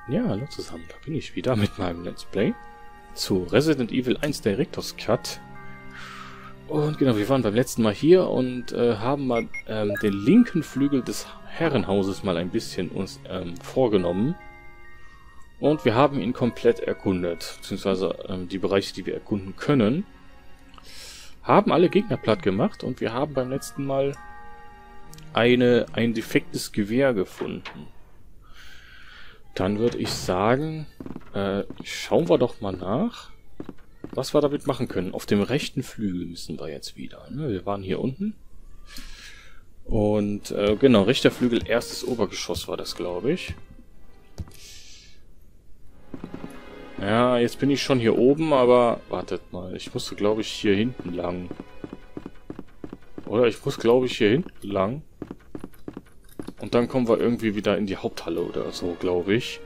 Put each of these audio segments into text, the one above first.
Ja, hallo zusammen, da bin ich wieder mit meinem Let's Play zu Resident Evil 1 Director's Cut. Und genau, wir waren beim letzten Mal hier und haben mal den linken Flügel des Herrenhauses mal ein bisschen uns vorgenommen. Und wir haben ihn komplett erkundet, beziehungsweise die Bereiche, die wir erkunden können. Haben alle Gegner platt gemacht und wir haben beim letzten Mal ein defektes Gewehr gefunden. Dann würde ich sagen, schauen wir doch mal nach, was wir damit machen können. Auf dem rechten Flügel müssen wir jetzt wieder. Ne? Wir waren hier unten. Und genau, rechter Flügel, erstes Obergeschoss war das, glaube ich. Ja, jetzt bin ich schon hier oben, aber wartet mal. Ich musste, glaube ich, hier hinten lang. Oder ich muss, glaube ich, hier hinten lang. Und dann kommen wir irgendwie wieder in die Haupthalle oder so, glaube ich.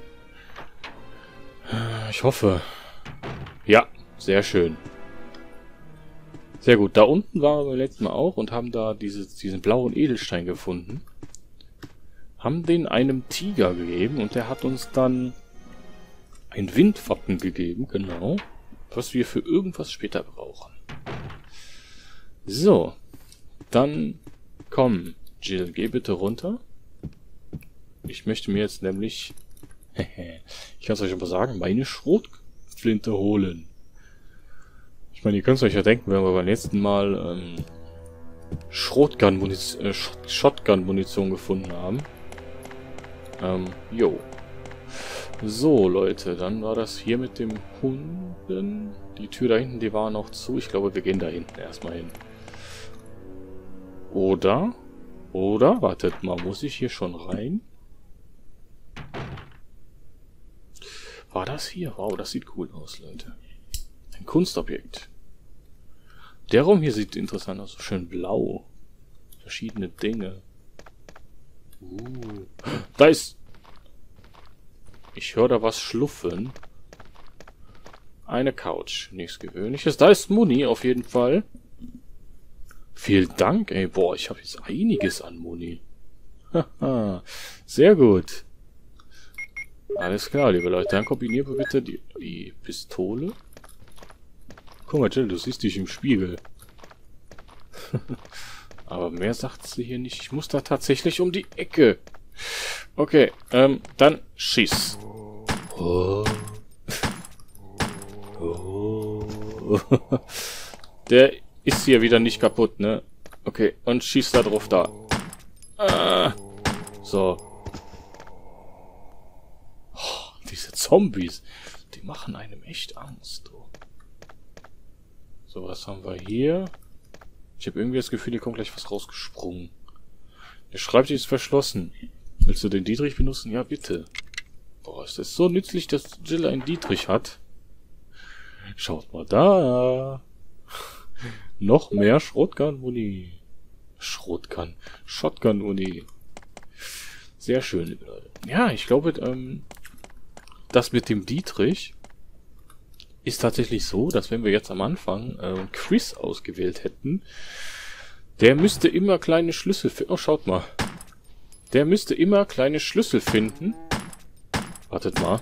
Ich hoffe. Ja, sehr schön. Sehr gut. Da unten waren wir beim letzten Mal auch und haben da diesen blauen Edelstein gefunden. Haben den einem Tiger gegeben und der hat uns dann ein Windwappen gegeben, genau. Was wir für irgendwas später brauchen. So. Dann komm, Jill, geh bitte runter. Ich möchte mir jetzt nämlich, ich kann es euch aber sagen, meine Schrotflinte holen. Ich meine, ihr könnt es euch ja denken, wenn wir beim letzten Mal Shotgun-Munition gefunden haben. Jo. So, Leute, dann war das hier mit dem Hunden. Die Tür da hinten, die war noch zu. Ich glaube, wir gehen da hinten erstmal hin. Oder, wartet mal, muss ich hier schon rein? War das hier? Wow, das sieht cool aus, Leute. Ein Kunstobjekt. Der Raum hier sieht interessant aus. So schön blau. Verschiedene Dinge. Da ist... Ich höre da was schluffen. Eine Couch. Nichts Gewöhnliches. Da ist Muni auf jeden Fall. Vielen Dank, ey. Boah, ich habe jetzt einiges an Muni. Haha. Sehr gut. Alles klar, liebe Leute. Dann kombinieren wir bitte die Pistole. Guck mal, Jill, du siehst dich im Spiegel. Aber mehr sagt sie hier nicht. Ich muss da tatsächlich um die Ecke. Okay, dann schieß. Oh. Oh. Der ist hier wieder nicht kaputt, ne? Okay, und schieß da drauf da. Ah. So. Diese Zombies, die machen einem echt Angst. Du. So, was haben wir hier? Ich habe irgendwie das Gefühl, hier kommt gleich was rausgesprungen. Der Schreibtisch ist verschlossen. Willst du den Dietrich benutzen? Ja, bitte. Boah, ist das so nützlich, dass Jill einen Dietrich hat. Schaut mal da. Noch mehr Schrotgun-Uni. Shotgun-Uni. Sehr schön, liebe Leute. Ja, ich glaube, das mit dem Dietrich ist tatsächlich so, dass wenn wir jetzt am Anfang Chris ausgewählt hätten, der müsste immer kleine Schlüssel finden. Oh, schaut mal. Der müsste immer kleine Schlüssel finden. Wartet mal.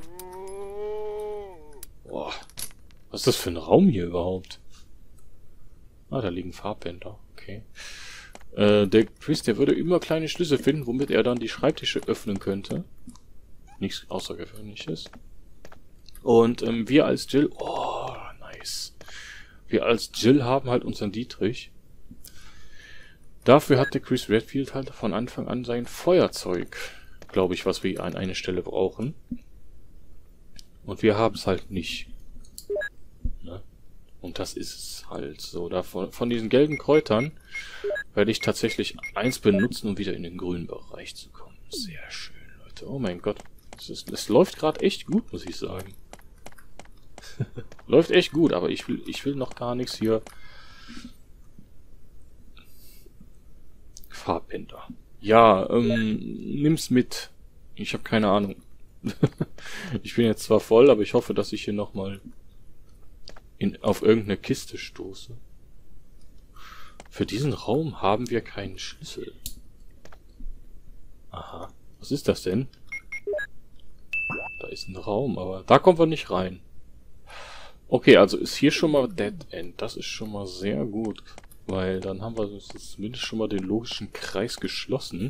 Boah. Was ist das für ein Raum hier überhaupt? Ah, da liegen Farbbänder. Okay. Der Chris, der würde immer kleine Schlüssel finden, womit er dann die Schreibtische öffnen könnte. Nichts Außergewöhnliches. Und wir als Jill... Oh, nice. Wir als Jill haben halt unseren Dietrich. Dafür hatte Chris Redfield halt von Anfang an sein Feuerzeug, glaube ich, was wir an einer Stelle brauchen. Und wir haben es halt nicht. Ne? Und das ist es halt so. Von diesen gelben Kräutern werde ich tatsächlich eins benutzen, um wieder in den grünen Bereich zu kommen. Sehr schön, Leute. Oh mein Gott. Es läuft gerade echt gut, muss ich sagen. Läuft echt gut, aber ich will noch gar nichts hier. Farbbänder. Ja, nimm's mit. Ich habe keine Ahnung. Ich bin jetzt zwar voll, aber ich hoffe, dass ich hier nochmal auf irgendeine Kiste stoße. Für diesen Raum haben wir keinen Schlüssel. Aha. Was ist das denn? Da ist ein Raum, aber da kommen wir nicht rein. Okay, also ist hier schon mal Dead End. Das ist schon mal sehr gut, weil dann haben wir zumindest schon mal den logischen Kreis geschlossen.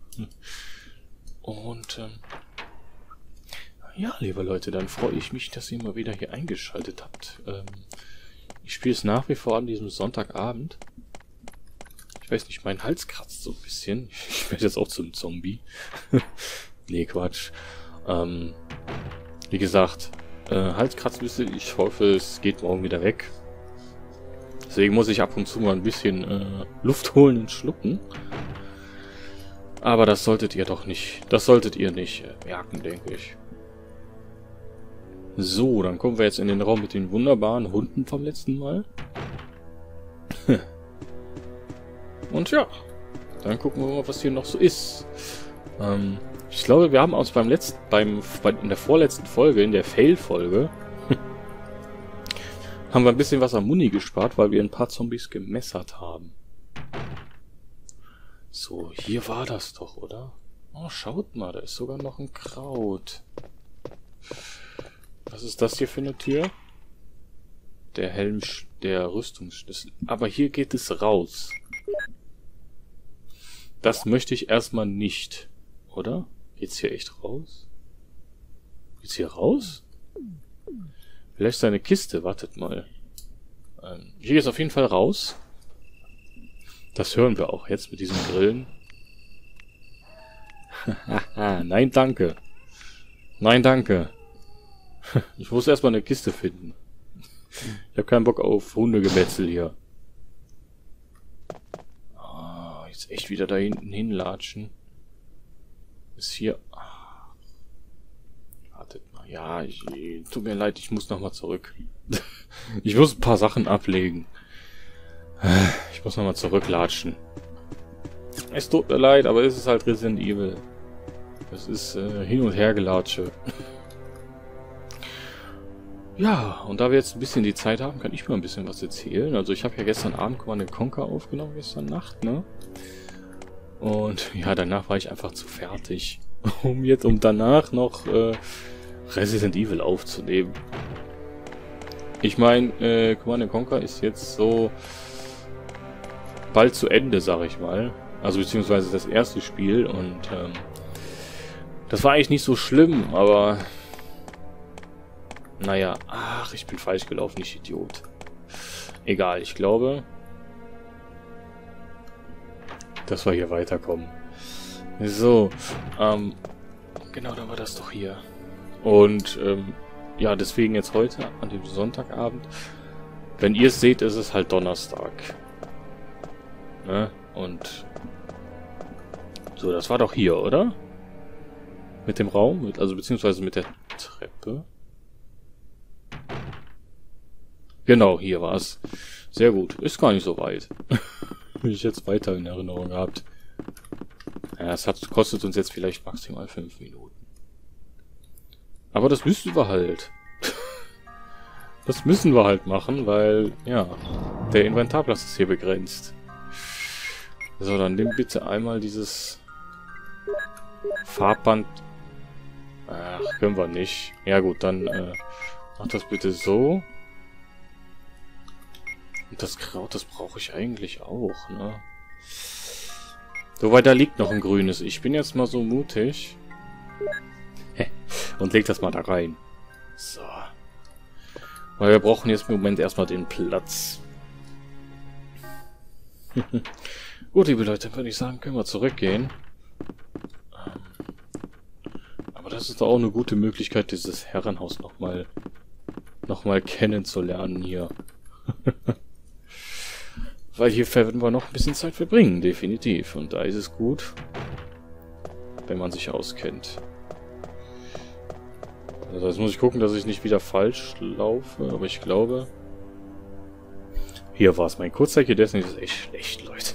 Und ja, liebe Leute, dann freue ich mich, dass ihr mal wieder hier eingeschaltet habt. Ich spiele es nach wie vor an diesem Sonntagabend. Ich weiß nicht, mein Hals kratzt so ein bisschen. Ich werde jetzt auch zum Zombie. Nee, Quatsch. Wie gesagt, Hals kratzt ein bisschen. Ich hoffe, es geht morgen wieder weg. Deswegen muss ich ab und zu mal ein bisschen Luft holen und schlucken. Aber das solltet ihr doch nicht. Das solltet ihr nicht merken, denke ich. So, dann kommen wir jetzt in den Raum mit den wunderbaren Hunden vom letzten Mal. Und ja, dann gucken wir mal, was hier noch so ist. Ich glaube, wir haben uns in der vorletzten Folge, in der Fail-Folge, haben wir ein bisschen was am Muni gespart, weil wir ein paar Zombies gemessert haben. So, hier war das doch, oder? Oh, schaut mal, da ist sogar noch ein Kraut. Was ist das hier für eine Tür? Der Helm, der Rüstungsschlüssel. Aber hier geht es raus. Das möchte ich erstmal nicht. Oder? Geht's hier echt raus? Geht's hier raus? Vielleicht seine Kiste, wartet mal. Hier geht's auf jeden Fall raus. Das hören wir auch jetzt mit diesen Grillen. Nein, danke. Nein, danke. Ich muss erstmal eine Kiste finden. Ich habe keinen Bock auf Hundegemetzel hier. Oh, jetzt echt wieder da hinten hinlatschen. Ist hier... Wartet mal. Ja, tut mir leid, ich muss nochmal zurück. Ich muss ein paar Sachen ablegen. Ich muss nochmal zurücklatschen. Es tut mir leid, aber es ist halt Resident Evil. Das ist hin und her gelatsche. Ja, und da wir jetzt ein bisschen die Zeit haben, kann ich mal ein bisschen was erzählen. Also ich habe ja gestern Abend Command & Conquer aufgenommen, gestern Nacht, ne? Und ja, danach war ich einfach zu fertig, um danach noch Resident Evil aufzunehmen. Ich meine, Command & Conquer ist jetzt so bald zu Ende, sag ich mal. Also beziehungsweise das erste Spiel und das war eigentlich nicht so schlimm, aber naja, ach, ich bin falsch gelaufen, ich Idiot. Egal, ich glaube, dass wir hier weiterkommen. So, genau, dann war das doch hier. Und, ja, deswegen jetzt heute, an dem Sonntagabend. Wenn ihr es seht, ist es halt Donnerstag. Ne? Und so, das war doch hier, oder? Mit dem Raum, also beziehungsweise mit der Treppe. Genau, hier war es. Sehr gut. Ist gar nicht so weit. Wie ich jetzt weiter in Erinnerung gehabt. Ja, es kostet uns jetzt vielleicht maximal 5 Minuten. Aber das müssen wir halt. Das müssen wir halt machen, weil, ja, der Inventarplatz ist hier begrenzt. So, dann nimm bitte einmal dieses Farbband. Ach, können wir nicht. Ja gut, dann mach das bitte so. Und das Kraut, das brauche ich eigentlich auch, ne? Wobei, da liegt noch ein grünes. Ich bin jetzt mal so mutig. Und leg das mal da rein. So. Weil wir brauchen jetzt im Moment erstmal den Platz. Gut, liebe Leute, würde ich sagen, können wir zurückgehen. Aber das ist doch auch eine gute Möglichkeit, dieses Herrenhaus nochmal kennenzulernen hier. Weil hier werden wir noch ein bisschen Zeit verbringen, definitiv. Und da ist es gut, wenn man sich auskennt. Also jetzt muss ich gucken, dass ich nicht wieder falsch laufe, aber ich glaube... Hier war es. Mein Kurzzeitgedächtnis ist echt schlecht, Leute.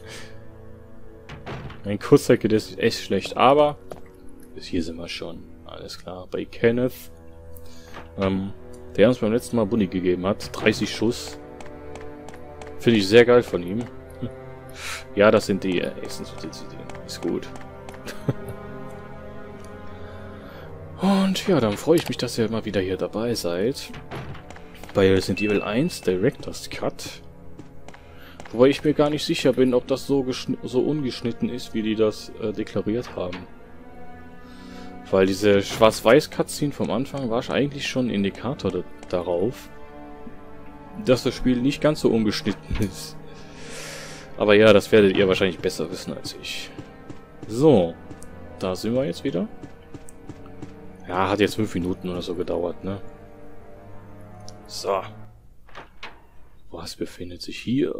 Mein Kurzzeitgedächtnis ist echt schlecht, aber bis hier sind wir schon. Alles klar. Bei Kenneth, der uns beim letzten Mal Bunny gegeben hat. 30 Schuss. Finde ich sehr geil von ihm. Ja, das sind die Essensutensile. Ist gut. Und ja, dann freue ich mich, dass ihr mal wieder hier dabei seid. Bei Resident Evil 1 Director's Cut. Wobei ich mir gar nicht sicher bin, ob das so ungeschnitten ist, wie die das deklariert haben. Weil diese Schwarz-Weiß-Cutscene vom Anfang war eigentlich schon ein Indikator darauf, dass das Spiel nicht ganz so ungeschnitten ist. Aber ja, das werdet ihr wahrscheinlich besser wissen als ich. So, da sind wir jetzt wieder. Ja, hat jetzt 5 Minuten oder so gedauert, ne? So. Was befindet sich hier?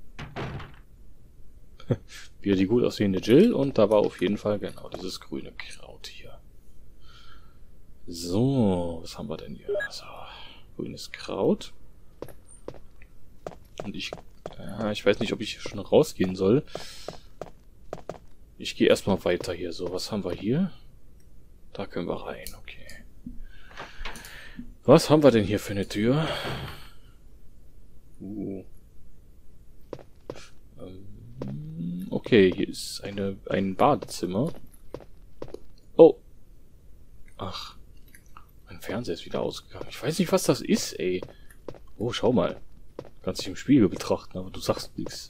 Wieder die gut aussehende Jill und da war auf jeden Fall genau dieses grüne Kraut hier. So, was haben wir denn hier? So, grünes Kraut. Und ich weiß nicht, ob ich schon rausgehen soll. Ich gehe erstmal weiter hier. So, was haben wir hier? Da können wir rein, okay. Was haben wir denn hier für eine Tür? Okay, hier ist ein Badezimmer. Oh. Ach. Mein Fernseher ist wieder ausgegangen. Ich weiß nicht, was das ist, ey. Oh, schau mal. Kannst dich im Spiegel betrachten, aber du sagst nichts.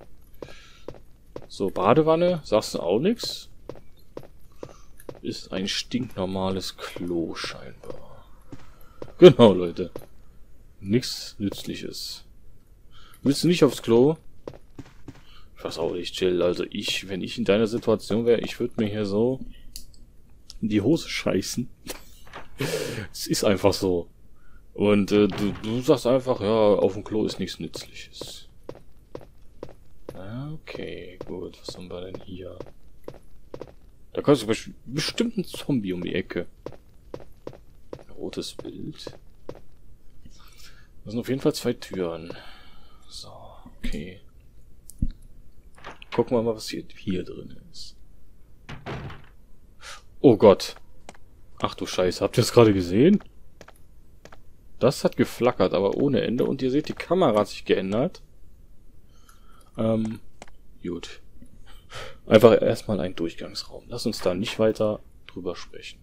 So, Badewanne. Sagst du auch nichts? Ist ein stinknormales Klo scheinbar. Genau, Leute. Nichts Nützliches. Willst du nicht aufs Klo? Ich weiß auch nicht, Jill. Also wenn ich in deiner Situation wäre, ich würde mir hier so in die Hose scheißen. Es ist einfach so. Und du sagst einfach, ja, auf dem Klo ist nichts Nützliches. Okay, gut. Was haben wir denn hier? Da kommt bestimmt ein Zombie um die Ecke. Ein rotes Bild. Das sind auf jeden Fall 2 Türen. So, okay. Gucken wir mal, was hier drin ist. Oh Gott. Ach du Scheiße, habt ihr das gerade gesehen? Das hat geflackert, aber ohne Ende. Und ihr seht, die Kamera hat sich geändert. Gut. Einfach erstmal ein Durchgangsraum. Lass uns da nicht weiter drüber sprechen.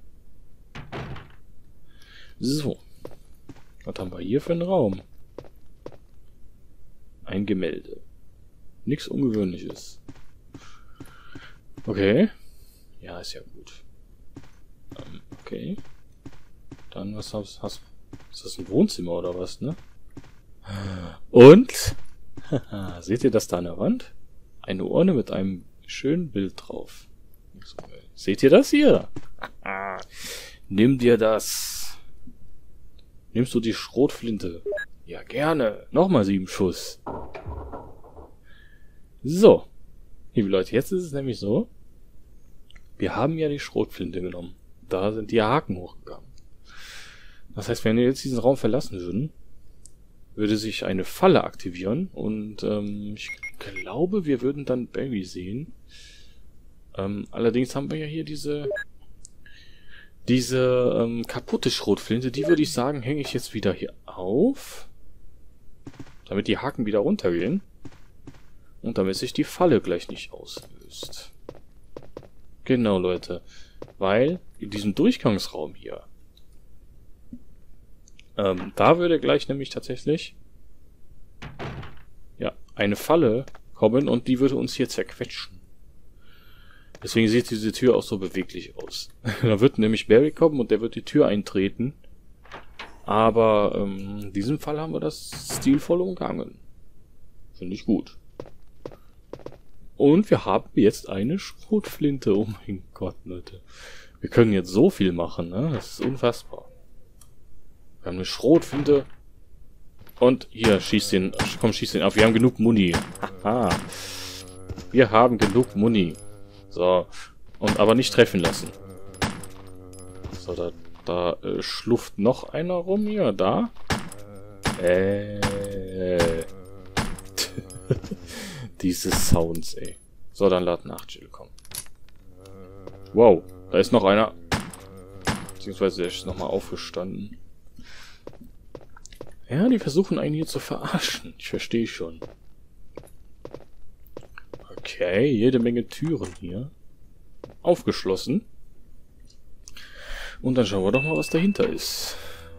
So. Was haben wir hier für einen Raum? Ein Gemälde. Nichts Ungewöhnliches. Okay. Ja, ist ja gut. Okay. Dann, was hast du? Ist das ein Wohnzimmer oder was, ne? Und? Seht ihr das da an der Wand? Eine Urne mit einem schönen Bild drauf. Seht ihr das hier? Nimm dir das. Nimmst du die Schrotflinte? Ja, gerne. Nochmal 7 Schuss. So. Liebe Leute, jetzt ist es nämlich so. Wir haben ja die Schrotflinte genommen. Da sind die Haken hochgegangen. Das heißt, wenn wir jetzt diesen Raum verlassen würden, würde sich eine Falle aktivieren und ich glaube, wir würden dann Barry sehen. Allerdings haben wir ja hier diese kaputte Schrotflinte, die würde ich sagen, hänge ich jetzt wieder hier auf, damit die Haken wieder runtergehen und damit sich die Falle gleich nicht auslöst. Genau, Leute, weil in diesem Durchgangsraum hier, da würde gleich nämlich tatsächlich ja eine Falle kommen und die würde uns hier zerquetschen. Deswegen sieht diese Tür auch so beweglich aus. Da wird nämlich Barry kommen und der wird die Tür eintreten. Aber in diesem Fall haben wir das stilvoll umgangen. Finde ich gut. Und wir haben jetzt eine Schrotflinte. Oh mein Gott, Leute. Wir können jetzt so viel machen, ne? Das ist unfassbar. Wir haben eine Schrotflinte. Und hier, schieß den. Komm, schieß den auf. Wir haben genug Muni. Haha. Wir haben genug Muni. So. Und aber nicht treffen lassen. So, da schlufft noch einer rum hier. Da. Diese Sounds, ey. So, dann lad nach, Jill, komm. Wow, da ist noch einer. Beziehungsweise der ist nochmal aufgestanden. Ja, die versuchen einen hier zu verarschen. Ich verstehe schon. Okay, jede Menge Türen hier. Aufgeschlossen. Und dann schauen wir doch mal, was dahinter ist.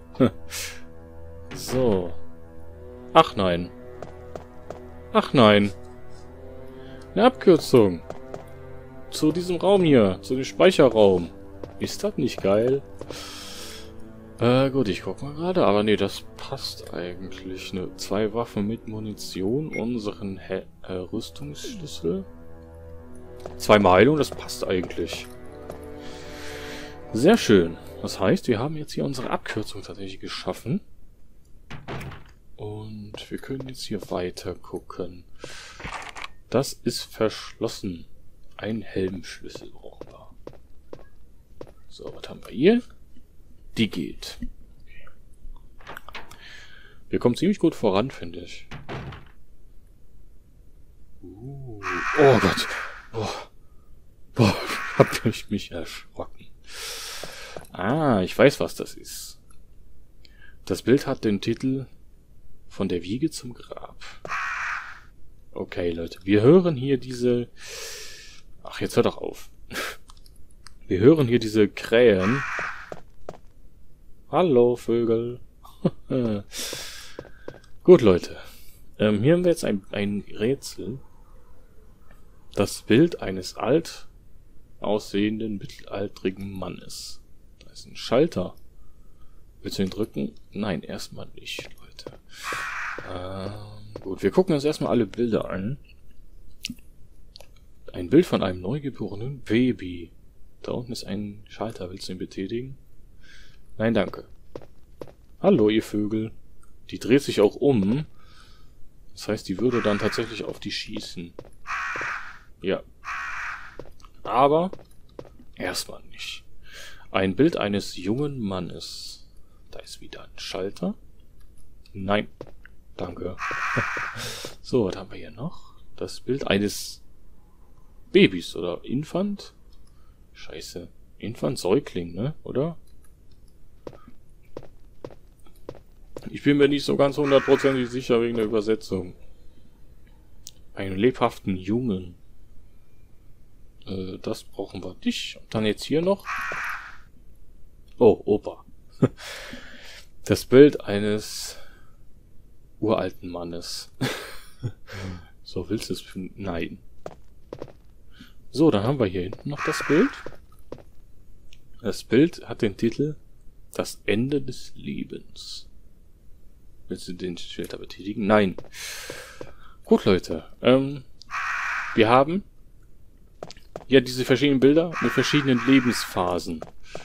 So. Ach nein. Ach nein. Eine Abkürzung. Zu diesem Raum hier. Zu dem Speicherraum. Ist das nicht geil? Gut, ich guck mal gerade. Aber nee, das passt eigentlich. 2 Waffen mit Munition. Unseren Rüstungsschlüssel. 2 Heilung, das passt eigentlich. Sehr schön. Das heißt, wir haben jetzt hier unsere Abkürzung tatsächlich geschaffen. Und wir können jetzt hier weiter gucken. Das ist verschlossen. Ein Helmschlüssel brauchen wir. So, was haben wir hier? Die geht. Wir kommen ziemlich gut voran, finde ich. Oh Gott. Boah, hab ich mich erschrocken. Ah, ich weiß, was das ist. Das Bild hat den Titel Von der Wiege zum Grab. Okay, Leute, wir hören hier diese... Ach, jetzt hör doch auf. Wir hören hier diese Krähen. Hallo, Vögel. Gut, Leute. Hier haben wir jetzt ein Rätsel. Das Bild eines alt aussehenden, mittelaltrigen Mannes. Da ist ein Schalter. Willst du ihn drücken? Nein, erstmal nicht, Leute. Gut, wir gucken uns erstmal alle Bilder an. Ein Bild von einem neugeborenen Baby. Da unten ist ein Schalter. Willst du ihn betätigen? Nein, danke. Hallo, ihr Vögel. Die dreht sich auch um. Das heißt, die würde dann tatsächlich auf die schießen. Ja. Aber erstmal nicht. Ein Bild eines jungen Mannes. Da ist wieder ein Schalter. Nein. Danke. So, was haben wir hier noch? Das Bild eines Babys oder Infant? Scheiße. Infant, Säugling, ne? Oder? Ich bin mir nicht so ganz 100% sicher wegen der Übersetzung. Einen lebhaften Jungen. Das brauchen wir nicht. Und dann jetzt hier noch. Oh, Opa. Das Bild eines uralten Mannes. So, willst du es finden? Nein. So, dann haben wir hier hinten noch das Bild. Das Bild hat den Titel Das Ende des Lebens. Willst du den Schalter betätigen? Nein. Gut, Leute. Wir haben ja diese verschiedenen Bilder mit verschiedenen Lebensphasen.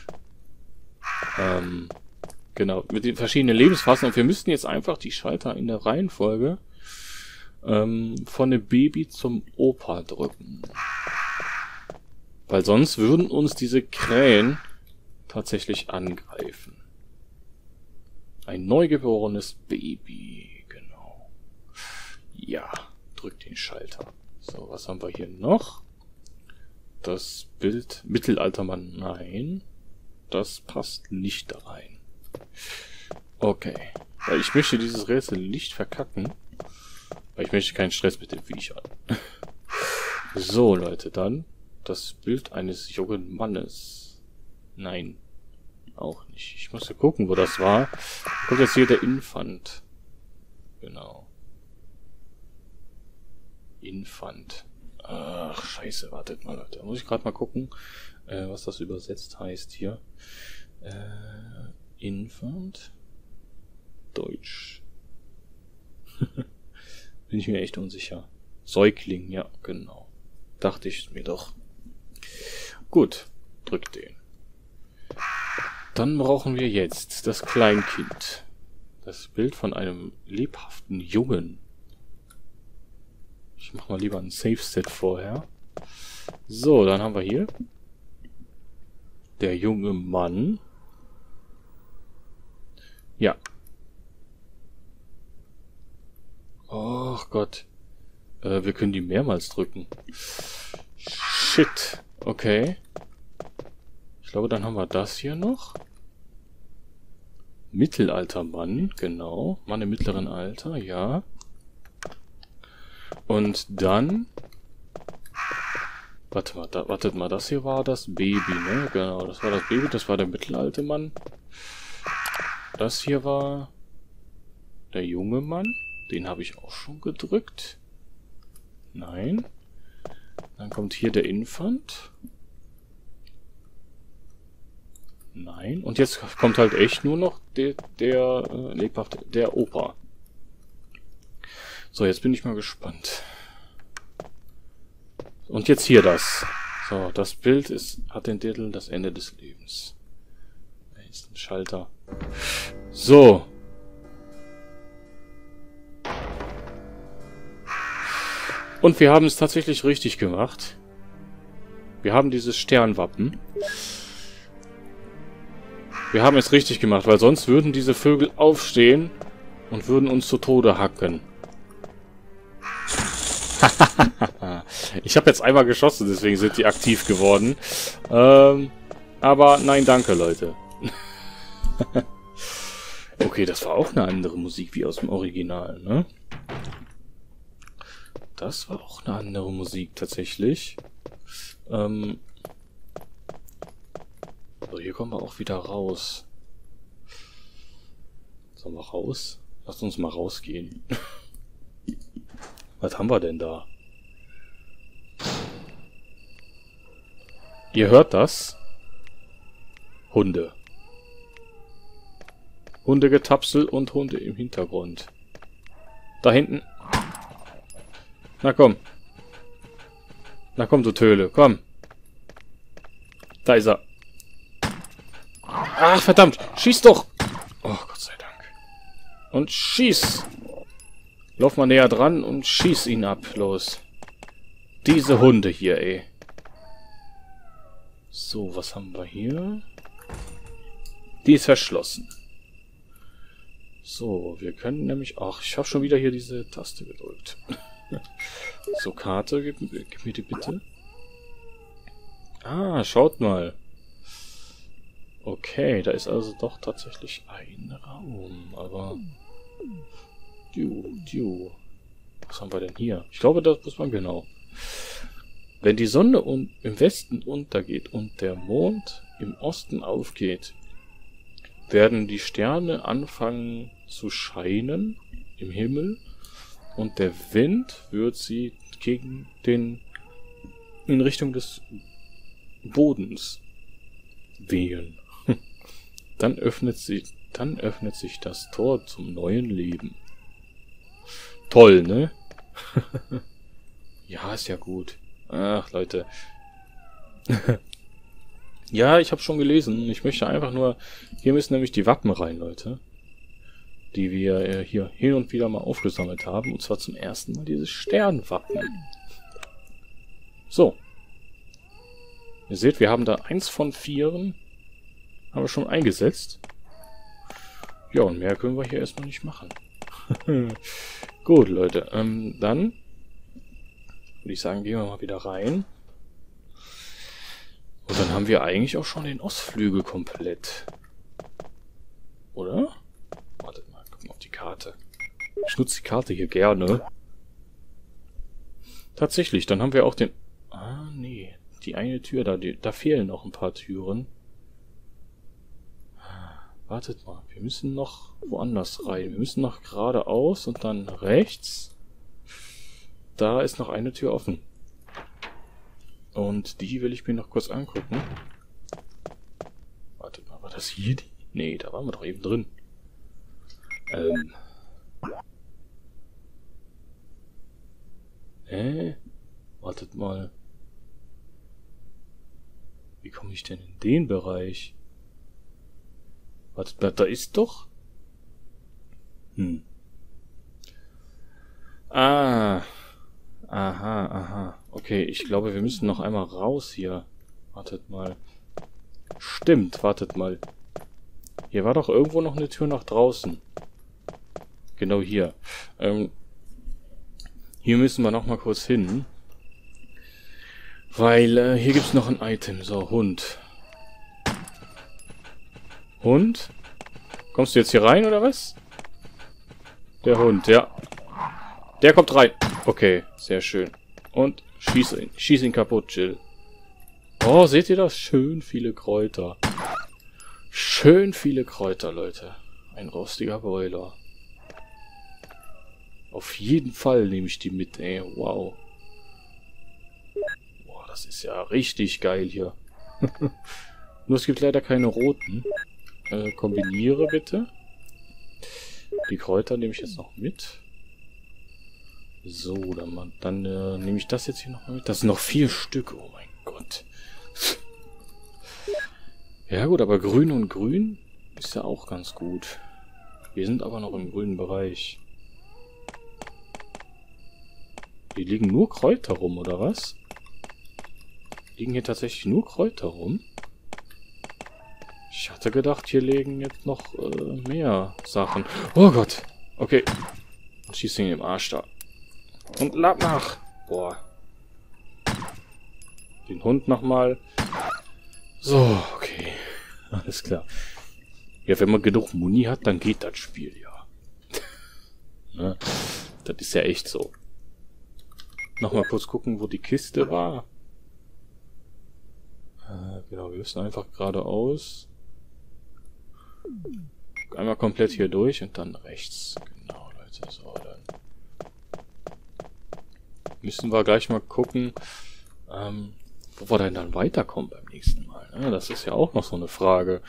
Genau, mit den verschiedenen Lebensphasen. Und wir müssten jetzt einfach die Schalter in der Reihenfolge von dem Baby zum Opa drücken. Weil sonst würden uns diese Krähen tatsächlich angreifen. Ein neugeborenes Baby, genau. Ja, drückt den Schalter. So, was haben wir hier noch? Das Bild Mittelaltermann, nein. Das passt nicht da rein. Okay. Weil ich möchte dieses Rätsel nicht verkacken. Weil ich möchte keinen Stress mit den Viechern. So, Leute, dann das Bild eines jungen Mannes. Nein. Auch nicht. Ich muss ja gucken, wo das war. Da kommt jetzt hier der Infant. Genau. Infant. Ach, scheiße, wartet mal, Leute. Da muss ich gerade mal gucken, was das übersetzt heißt hier. Infant. Deutsch. Bin ich mir echt unsicher. Säugling, ja, genau. Dachte ich mir doch. Gut, drück den. Dann brauchen wir jetzt das Kleinkind. Das Bild von einem lebhaften Jungen. Ich mach mal lieber ein Save-Set vorher. So, dann haben wir hier der junge Mann. Ja. Oh Gott. Wir können die mehrmals drücken. Shit. Okay. Ich glaube, dann haben wir das hier noch. Mittelaltermann, genau. Mann im mittleren Alter, ja. Und dann Wartet mal, das hier war das Baby, ne? Genau, das war das Baby, das war der mittelalte Mann. Das hier war der junge Mann. Den habe ich auch schon gedrückt. Nein. Dann kommt hier der Infant. Nein. Und jetzt kommt halt echt nur noch der Opa. So, jetzt bin ich mal gespannt. Und jetzt hier das. So, das Bild hat den Titel Das Ende des Lebens. Da ist ein Schalter. So. Und wir haben es tatsächlich richtig gemacht. Wir haben dieses Sternwappen. Wir haben es richtig gemacht, weil sonst würden diese Vögel aufstehen und würden uns zu Tode hacken. Ich habe jetzt einmal geschossen, deswegen sind die aktiv geworden. Aber nein, danke, Leute. Okay, das war auch eine andere Musik wie aus dem Original, ne? Das war auch eine andere Musik, tatsächlich. So, hier kommen wir auch wieder raus. Sollen wir raus? Lasst uns mal rausgehen. Was haben wir denn da? Ihr hört das? Hunde. Hundegetapsel und Hunde im Hintergrund. Da hinten. Na komm. Na komm, du Töle, komm. Da ist er. Ach, verdammt. Schieß doch. Oh, Gott sei Dank. Und schieß. Lauf mal näher dran und schieß ihn ab. Los. Diese Hunde hier, ey. So, was haben wir hier? Die ist verschlossen. So, wir können nämlich... Ach, ich habe schon wieder hier diese Taste gedrückt. So, Karte, gib mir die bitte. Ah, schaut mal. Okay, da ist also doch tatsächlich ein Raum, aber... Was haben wir denn hier? Ich glaube, das muss man genau. Wenn die Sonne im Westen untergeht und der Mond im Osten aufgeht, werden die Sterne anfangen zu scheinen im Himmel und der Wind wird sie in Richtung des Bodens wehen. Dann öffnet sich das Tor zum neuen Leben. Toll, ne? Ja, ist ja gut. Ach, Leute. Ja, ich habe schon gelesen. Ich möchte einfach nur... Hier müssen nämlich die Wappen rein, Leute. Die wir hier hin und wieder mal aufgesammelt haben. Und zwar zum ersten Mal dieses Sternwappen. So. Ihr seht, wir haben da 1 von 4. Haben wir schon eingesetzt. Ja, und mehr können wir hier erstmal nicht machen. Gut, Leute. Dann würde ich sagen, gehen wir mal wieder rein. Und dann haben wir eigentlich auch schon den Ostflügel komplett. Oder? Wartet mal, gucken wir auf die Karte. Ich nutze die Karte hier gerne. Tatsächlich, dann haben wir auch den... Ah, nee. Die eine Tür, da fehlen noch ein paar Türen. Wartet mal, wir müssen noch woanders rein. Wir müssen noch geradeaus und dann rechts. Da ist noch eine Tür offen. Und die will ich mir noch kurz angucken. Wartet mal, war das hier die? Nee, da waren wir doch eben drin. Wartet mal. Wie komme ich denn in den Bereich? Wartet mal, da ist doch... Ah. Aha. Okay, ich glaube, wir müssen noch einmal raus hier. Wartet mal. Stimmt, wartet mal. Hier war doch irgendwo noch eine Tür nach draußen. Genau hier. Hier müssen wir noch mal kurz hin. Weil, hier gibt's noch ein Item. So, Hund. Hund? Kommst du jetzt hier rein, oder was? Der Hund, ja. Der kommt rein. Okay, sehr schön. Und Schieß ihn kaputt, Jill. Oh, seht ihr das? Schön viele Kräuter. Schön viele Kräuter, Leute. Ein rostiger Boiler. Auf jeden Fall nehme ich die mit, ey. Wow. Boah, das ist ja richtig geil hier. Nur es gibt leider keine roten. Kombiniere bitte. Die Kräuter nehme ich jetzt noch mit. So, dann nehme ich das jetzt hier noch mal mit. Das sind noch 4 Stück. Oh mein Gott. Ja gut, aber grün und grün ist ja auch ganz gut. Wir sind aber noch im grünen Bereich. Hier liegen nur Kräuter rum, oder was? Liegen hier tatsächlich nur Kräuter rum? Ich hatte gedacht, hier liegen jetzt noch mehr Sachen. Oh Gott. Okay. Schieß ihn im Arsch da. Und lad nach. Boah. Den Hund nochmal. So, okay. Alles klar. Ja, wenn man genug Muni hat, dann geht das Spiel ja. Ne? Das ist ja echt so. Nochmal kurz gucken, wo die Kiste war. Genau, wir müssen einfach geradeaus. Einmal komplett hier durch und dann rechts. Genau, Leute. So, dann müssen wir gleich mal gucken, wo wir denn dann weiterkommen beim nächsten Mal. Ne? Das ist ja auch noch so eine Frage.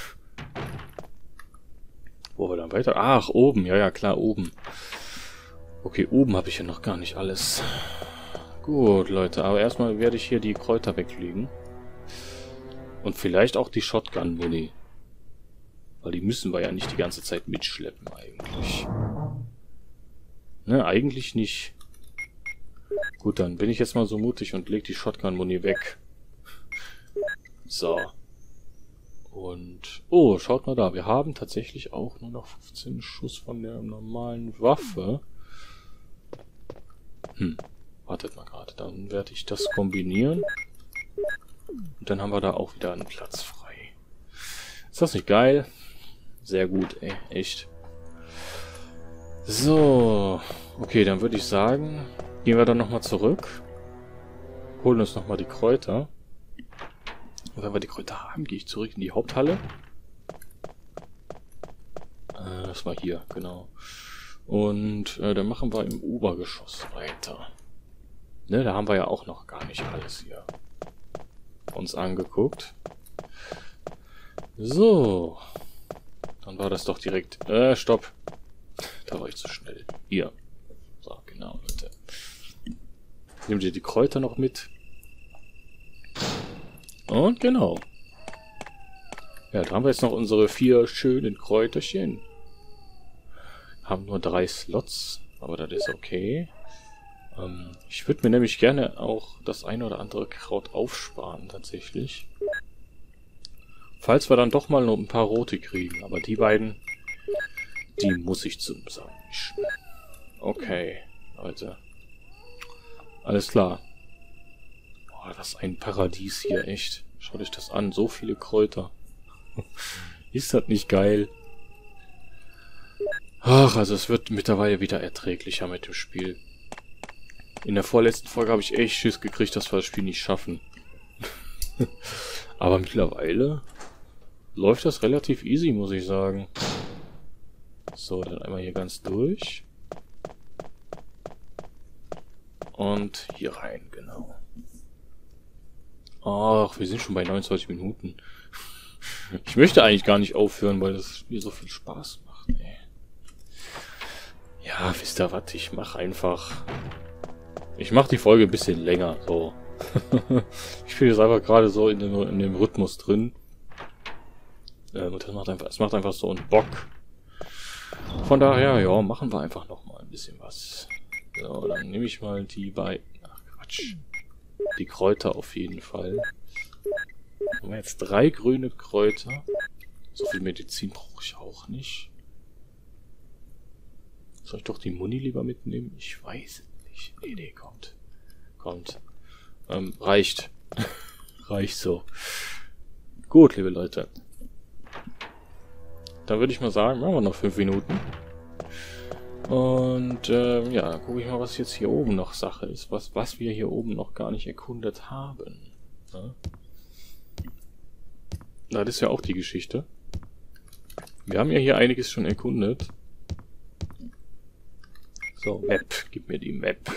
Wo wir dann weiter... Ach, oben. Ja, ja, klar, oben. Okay, oben habe ich ja noch gar nicht alles. Gut, Leute. Aber erstmal werde ich hier die Kräuter weglegen. Und vielleicht auch die Shotgun-Muni. Weil die müssen wir ja nicht die ganze Zeit mitschleppen, eigentlich. Ne, eigentlich nicht. Gut, dann bin ich jetzt mal so mutig und leg die Shotgun-Muni weg. So. Und... Oh, schaut mal da. Wir haben tatsächlich auch nur noch 15 Schuss von der normalen Waffe. Wartet mal gerade. Dann werde ich das kombinieren. Und dann haben wir da auch wieder einen Platz frei. Ist das nicht geil? Sehr gut, ey. Echt. So. Okay, dann würde ich sagen, gehen wir dann nochmal zurück. Holen uns nochmal die Kräuter. Und wenn wir die Kräuter haben, gehe ich zurück in die Haupthalle. Das war hier, genau. Und dann machen wir im Obergeschoss weiter. Ne, da haben wir ja auch noch gar nicht alles hier uns angeguckt. So. Dann war das doch direkt... stopp. Da war ich zu schnell. Hier. So, genau, Leute. Nehmt ihr die Kräuter noch mit. Und genau. Ja, da haben wir jetzt noch unsere 4 schönen Kräuterchen. Haben nur 3 Slots, aber das ist okay. Ich würde mir nämlich gerne auch das eine oder andere Kraut aufsparen, tatsächlich. Falls wir dann doch mal noch ein paar rote kriegen. Aber die beiden, die muss ich zusammenmischen. Okay, Leute. Alles klar. Boah, das ist ein Paradies hier, echt. Schaut euch das an, so viele Kräuter. Ist das nicht geil? Ach, also es wird mittlerweile wieder erträglicher mit dem Spiel. In der vorletzten Folge habe ich echt Schiss gekriegt, dass wir das Spiel nicht schaffen. Aber mittlerweile läuft das relativ easy, muss ich sagen. So, dann einmal hier ganz durch. Und hier rein, genau. Ach, wir sind schon bei 29 Minuten. Ich möchte eigentlich gar nicht aufhören, weil das mir so viel Spaß macht, ey. Ja, wisst ihr was? Ich mache die Folge ein bisschen länger, so. Ich bin jetzt einfach gerade so in dem Rhythmus drin. Und das macht einfach so einen Bock. Von daher, ja, machen wir einfach noch mal ein bisschen was. So, dann nehme ich mal die beiden... Ach, Quatsch. Die Kräuter auf jeden Fall. Haben wir jetzt 3 grüne Kräuter. So viel Medizin brauche ich auch nicht. Soll ich doch die Muni lieber mitnehmen? Ich weiß es nicht. Nee, kommt. Reicht. Reicht so. Gut, liebe Leute. Dann würde ich mal sagen, machen wir noch 5 Minuten. Und ja, gucke ich mal, was jetzt hier oben noch Sache ist. Was wir hier oben noch gar nicht erkundet haben. Ja? Na, das ist ja auch die Geschichte. Wir haben ja hier einiges schon erkundet. So, Map. Gib mir die Map.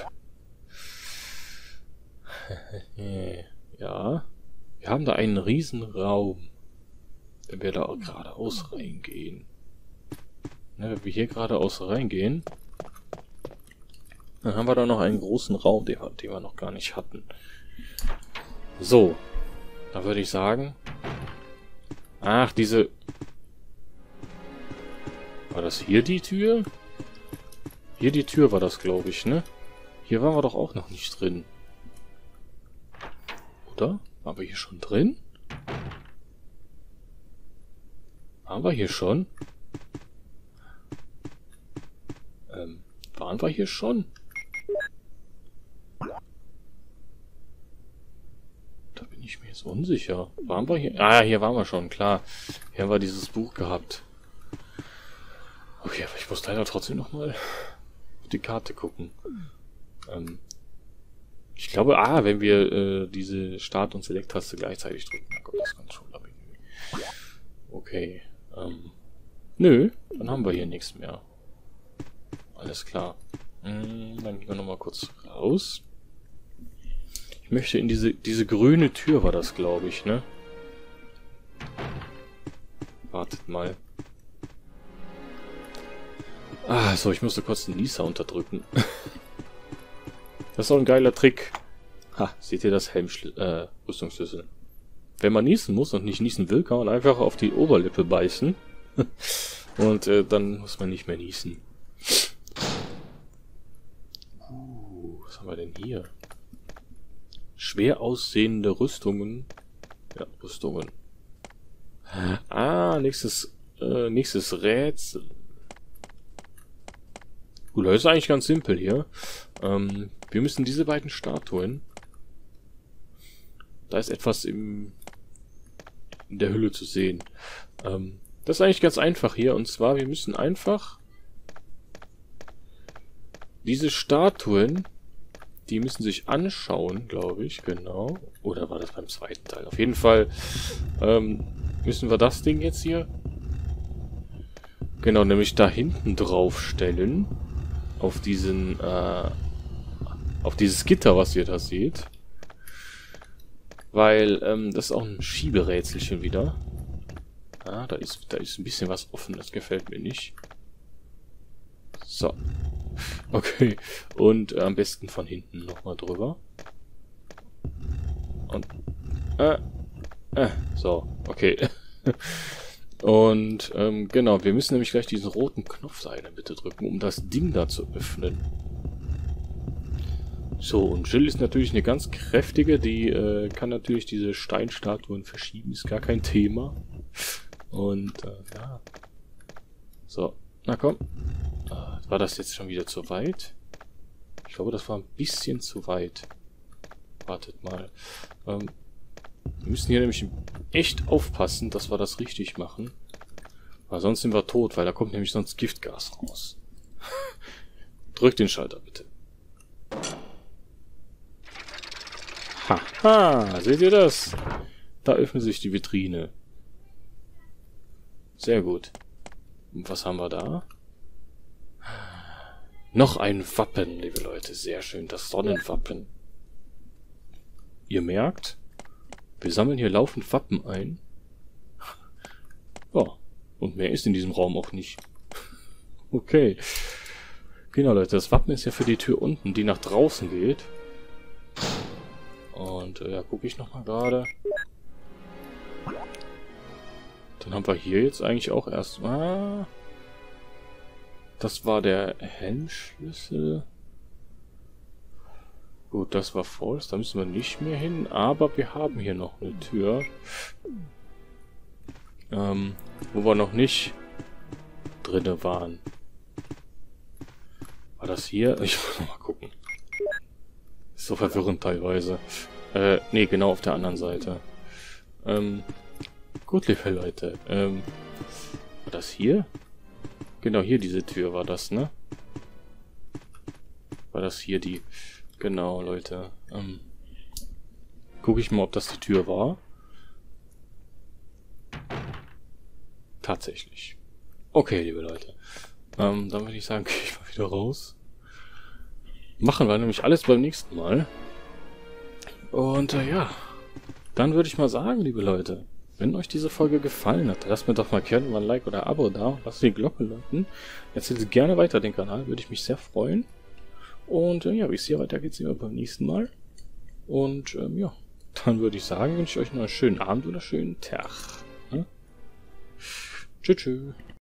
Ja. Wir haben da einen riesen Raum. Wenn wir da auch geradeaus reingehen. Ne, wenn wir hier geradeaus reingehen, dann haben wir da noch einen großen Raum, den wir noch gar nicht hatten. So. Da würde ich sagen... Ach, diese... War das hier die Tür? Hier die Tür war das, glaube ich, ne? Hier waren wir doch auch noch nicht drin. Oder? Waren wir hier schon drin? Waren wir hier schon? Waren wir hier schon? Da bin ich mir jetzt unsicher. Waren wir hier? Ah, hier waren wir schon, klar. Hier haben wir dieses Buch gehabt. Okay, aber ich muss leider trotzdem nochmal auf die Karte gucken. Ich glaube, wenn wir diese Start- und Select-Taste gleichzeitig drücken, dann kommt das Controller-Menü. Okay. Nö, dann haben wir hier nichts mehr. Alles klar. Dann gehen wir nochmal kurz raus. Ich möchte in diese grüne Tür war das, glaube ich, ne? Wartet mal. Ah, so, ich musste kurz den Nieser unterdrücken. Das ist auch ein geiler Trick. Ha, seht ihr das Rüstungsschlüssel? Wenn man niesen muss und nicht niesen will, kann man einfach auf die Oberlippe beißen. Und dann muss man nicht mehr niesen. Was haben wir denn hier? Schwer aussehende Rüstungen. Ja, Rüstungen. Ah, nächstes Rätsel. Gut, das ist eigentlich ganz simpel hier. Wir müssen diese beiden Statuen... Da ist etwas in der Hülle zu sehen. Das ist eigentlich ganz einfach hier. Und zwar, wir müssen einfach... Diese Statuen... Die müssen sich anschauen, glaube ich, genau. Oder war das beim zweiten Teil? Auf jeden Fall müssen wir das Ding jetzt hier... Genau, nämlich da hinten drauf stellen. Auf diesen, auf dieses Gitter, was ihr da seht. Weil, das ist auch ein Schieberätselchen wieder. Ah, da ist ein bisschen was offen, das gefällt mir nicht. So. Okay. Und am besten von hinten nochmal drüber. Und, so, okay. Und, genau, wir müssen nämlich gleich diesen roten Knopf da in der Mitte drücken, um das Ding da zu öffnen. So, und Jill ist natürlich eine ganz kräftige, die kann natürlich diese Steinstatuen verschieben, ist gar kein Thema. Und, ja. So, na komm. War das jetzt schon wieder zu weit? Ich glaube, das war ein bisschen zu weit. Wartet mal. Wir müssen hier nämlich echt aufpassen, dass wir das richtig machen. Weil sonst sind wir tot, weil da kommt nämlich sonst Giftgas raus. Drückt den Schalter bitte. Haha, seht ihr das? Da öffnet sich die Vitrine. Sehr gut. Und was haben wir da? Noch ein Wappen, liebe Leute. Sehr schön, das Sonnenwappen. Ihr merkt, wir sammeln hier laufend Wappen ein. Ja, und mehr ist in diesem Raum auch nicht. Okay. Genau, Leute, das Wappen ist ja für die Tür unten, die nach draußen geht. Und, ja, gucke ich nochmal gerade. Dann haben wir hier jetzt eigentlich auch erstmal... Das war der Helmschlüssel. Gut, das war false. Da müssen wir nicht mehr hin. Aber wir haben hier noch eine Tür. Wo wir noch nicht drinne waren. War das hier? Ich muss noch mal gucken. Ist so verwirrend teilweise. Nee, genau auf der anderen Seite. Gut, liebe Leute. War das hier? Genau, hier diese Tür war das, ne? War das hier die... Genau, Leute. Gucke ich mal, ob das die Tür war. Tatsächlich. Okay, liebe Leute. Dann würde ich sagen, gehe ich mal wieder raus. Machen wir nämlich alles beim nächsten Mal. Und ja, dann würde ich mal sagen, liebe Leute, wenn euch diese Folge gefallen hat, lasst mir doch mal gerne mal ein Like oder ein Abo da. Lasst die Glocke läuten. Erzählt gerne weiter den Kanal, würde ich mich sehr freuen. Und ja, wie es hier weitergeht, sehen wir beim nächsten Mal. Und ja, dann würde ich sagen, wünsche ich euch noch einen schönen Abend oder einen schönen Tag. Tschüss.